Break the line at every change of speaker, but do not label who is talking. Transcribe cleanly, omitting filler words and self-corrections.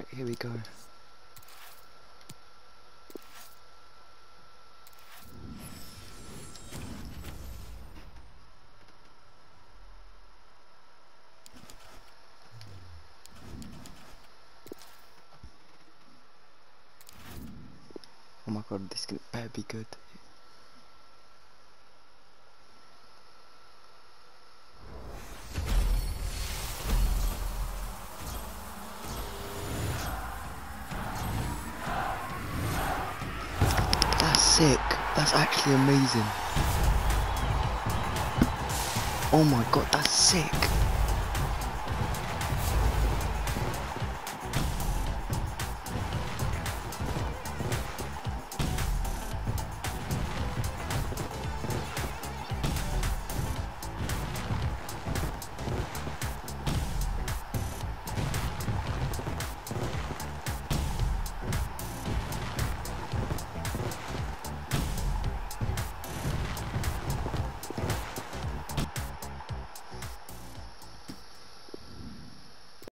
Right, here we go. Oh my god, this better be good. That's sick. That's actually amazing. Oh my god, that's sick.